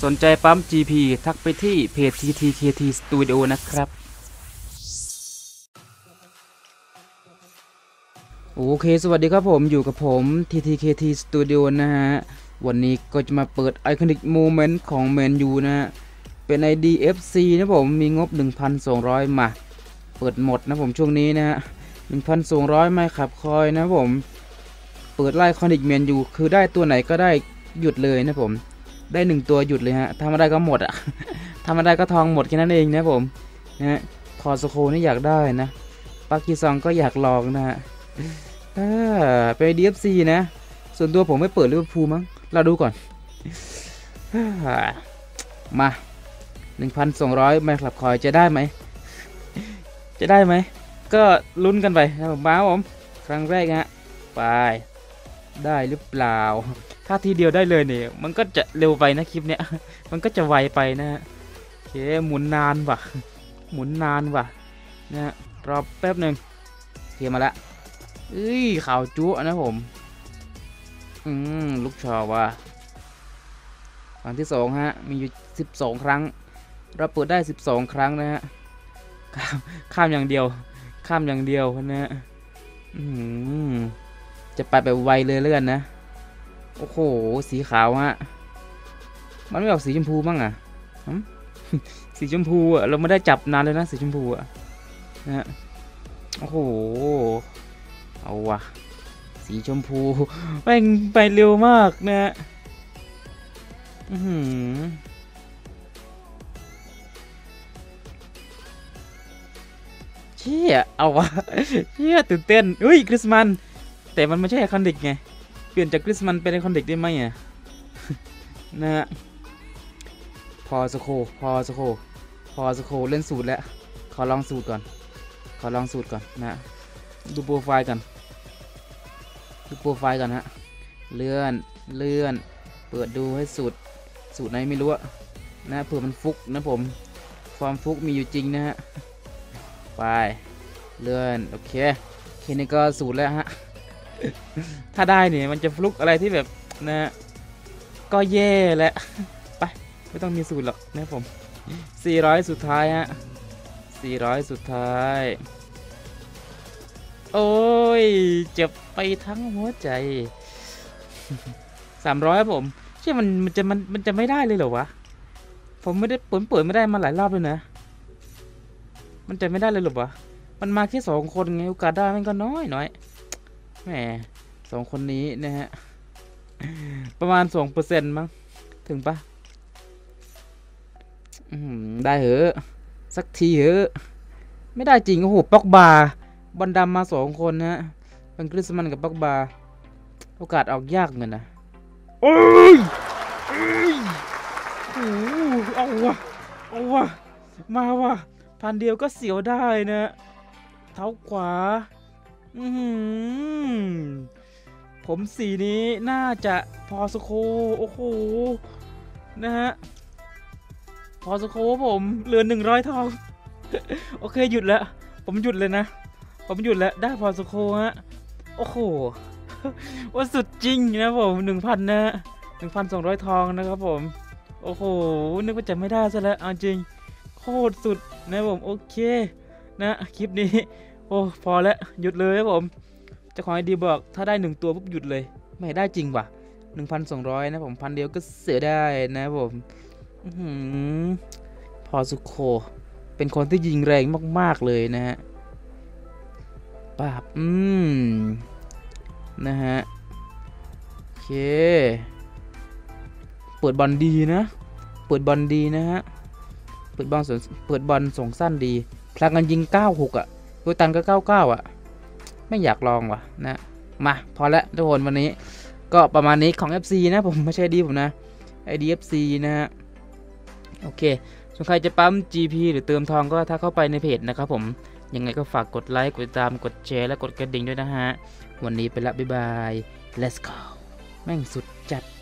สนใจปั๊ม GP ทักไปที่เพจ TTKT Studio นะครับโอเคสวัสดีครับผมอยู่กับผม TTKT Studio นะฮะวันนี้ก็จะมาเปิด Iconic Moment ของ Man U นะฮะเป็น ID FC นะผมมีงบ 1,200 มาเปิดหมดนะผมช่วงนี้นะฮะ 1,200 ไม่ขับคอยนะผมเปิดไล่ Iconic Man U คือได้ตัวไหนก็ได้หยุดเลยนะผมได้1ตัวหยุดเลยฮะทำอะไรก็หมดอะทำอะไรก็ทองหมดแค่นั้นเองนะผมนะฮะคอสโคนี่อยากได้นะปากีซองก็อยากลองนะฮะไป DFC นะส่วนตัวผมไม่เปิดลิเวอร์พูลมั้งเราดูก่อนมา 1,200 ไม่ขับคอยจะได้ไหมจะได้ไหมก็ลุ้นกันไปนะผมบ้าผมครั้งแรกฮะไปได้หรือเปล่าถ้าทีเดียวได้เลยเนี่ยมันก็จะเร็วไปนะคลิปเนี้ยมันก็จะไวไปนะฮะโอเคหมุนนานว่ะหมุนนานว่ะนะฮะรอแป๊บหนึ่งเทียมาละข่าวจุ๊นะผมลูกชอว่ะครั้งที่2ฮะมีอยู่12 ครั้งเราเปิดได้12 ครั้งนะฮะข้ามอย่างเดียวนะฮะจะไปแบบไวเลยเลื่อนนะโอ้โหสีขาวฮะมันไม่ออกสีชมพูบ้างอ่ะสีชมพูอ่ะเราไม่ได้จับนานเลยนะสีชมพูอ่ะนะฮะโอ้โหเอาว่ะสีชมพูแม่งไปเร็วมากนะฮะเชี่ยเอาวะเชี่ยตื่นเต้นคริสมันแต่มันไม่ใช่ไอคอนเด็กไงเปลี่ยนจากคริสมันเป็นไอคอนเด็กได้ไหมอ่ะนะฮะพอสโคเล่นสูตรแล้วขอลองสูตรก่อนนะดูโปรไฟล์กันฮะเลื่อนเปิดดูให้สูตรไหนไม่รู้นะเผื่อมันฟุกนะผมความฟุกมีอยู่จริงนะฮะไปเลื่อนโอเคแค่นี้ก็สูตรแล้วฮะถ้าได้เนี่ยมันจะฟลุกอะไรที่แบบนะก็แย่แหละไปไม่ต้องมีสูตรหรอกนะผม400สุดท้ายฮะ400สุดท้ายโอ้ยเจ็บไปทั้งหัวใจ300ครับผมเชื่อมันจะไม่ได้เลยเหรอวะผมไม่ได้เปิดไม่ได้มาหลายรอบเลยนะมันจะไม่ได้เลยหรอวะมันมาแค่2 คนไงโอกาสได้มันก็น้อยแหม2 คนนี้นะฮะประมาณ 2% มั้งถึงปะได้เหอะสักทีเหอะไม่ได้จริงโอ้โหป็อกบาบอลดำมา2 คนนะเป็นคริสมันกับป็อกบาโอกาสออกยากเหมือนนะเอาวะมาว่ะพันเดียวก็เสียวได้นะเท้าขวาผมสีนี้น่าจะพอสโคโอ้โหนะฮะพอสโคผมเหลือ100 ทองโอเคหยุดแล้วผมหยุดเลยนะได้พอสโคฮะโอ้โหว่าสุดจริงนะผม 1,000 นะ 1,200 ทองนะครับผมโอ้โหนึกว่าจะไม่ได้ซะแล้วเอาจริงโคตรสุดนะผมโอเคนะคลิปนี้โอ้พอแล้วหยุดเลยครับผมจะขอให้ดีบอกถ้าได้1 ตัวปุ๊บหยุดเลยไม่ได้จริงว่ะ 1,200 นะผมพันเดียวก็เสียได้นะผมพอสุโคเป็นคนที่ยิงแรงมากๆเลยนะฮะปาบนะฮะโอเคเปิดบอลดีนะฮะเปิดบอลส่งสั้นดีพลังกันยิง96อ่ะโดยตันก็99อ่ะไม่อยากลองว่ะนะมาพอแล้วทุกคนวันนี้ก็ประมาณนี้ของ FC นะผมไม่ใช่ดีผมนะ IDFC นะฮะโอเคส่วนใครจะปั๊ม GP หรือเติมทองก็ถ้าเข้าไปในเพจนะครับผมยังไงก็ฝากกดไลค์กดติดตามกดแชร์และกดกระดิ่งด้วยนะฮะวันนี้ไปละบ๊ายบาย let's go แม่งสุดจัด